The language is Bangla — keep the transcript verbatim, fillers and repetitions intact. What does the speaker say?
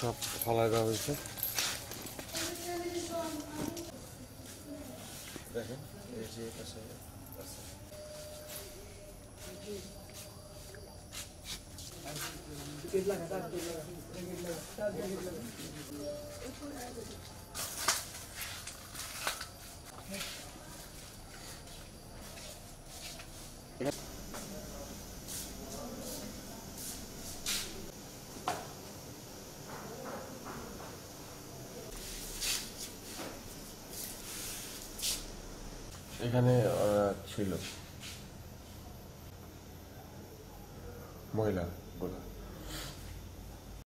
সব ফলাই দেওয়া হয়েছে। দেখেন এই যে পাশে আছে। এখানে ছিল মহিলা।